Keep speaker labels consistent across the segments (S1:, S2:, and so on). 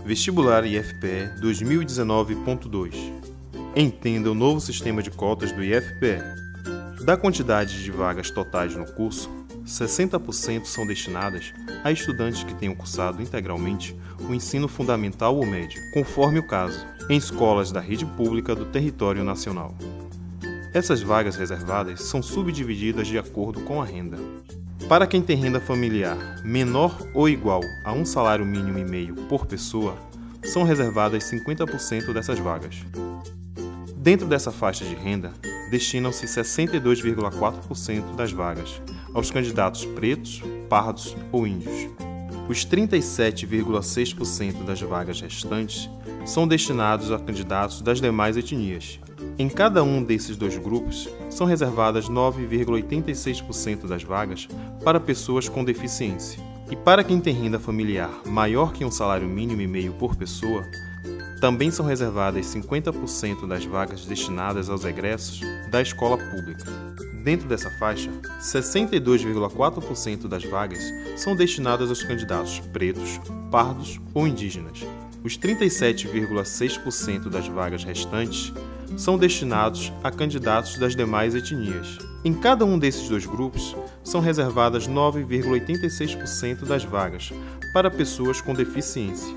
S1: Vestibular IFPE 2019.2. Entenda o novo sistema de cotas do IFPE. Da quantidade de vagas totais no curso, 60% são destinadas a estudantes que tenham cursado integralmente o ensino fundamental ou médio, conforme o caso, em escolas da rede pública do território nacional. Essas vagas reservadas são subdivididas de acordo com a renda. Para quem tem renda familiar menor ou igual a um salário mínimo e meio por pessoa, são reservadas 50% dessas vagas. Dentro dessa faixa de renda, destinam-se 62,4% das vagas aos candidatos pretos, pardos ou índios. Os 37,6% das vagas restantes são destinados a candidatos das demais etnias. Em cada um desses dois grupos, são reservadas 9,86% das vagas para pessoas com deficiência. E para quem tem renda familiar maior que um salário mínimo e meio por pessoa, também são reservadas 50% das vagas destinadas aos egressos da escola pública. Dentro dessa faixa, 62,4% das vagas são destinadas aos candidatos pretos, pardos ou indígenas. Os 37,6% das vagas restantes são destinados a candidatos das demais etnias. Em cada um desses dois grupos, são reservadas 9,86% das vagas para pessoas com deficiência.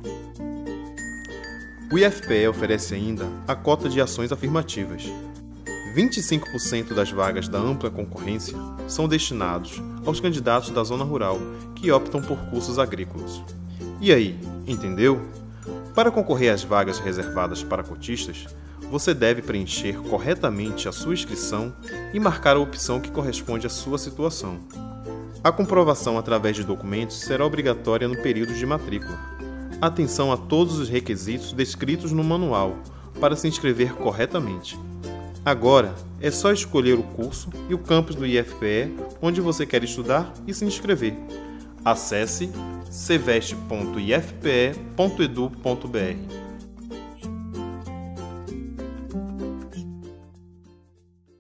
S1: O IFPE oferece ainda a cota de ações afirmativas. 25% das vagas da ampla concorrência são destinados aos candidatos da zona rural que optam por cursos agrícolas. E aí, entendeu? Para concorrer às vagas reservadas para cotistas, você deve preencher corretamente a sua inscrição e marcar a opção que corresponde à sua situação. A comprovação através de documentos será obrigatória no período de matrícula. Atenção a todos os requisitos descritos no manual para se inscrever corretamente. Agora, é só escolher o curso e o campus do IFPE onde você quer estudar e se inscrever. Acesse ceveste.ifpe.edu.br.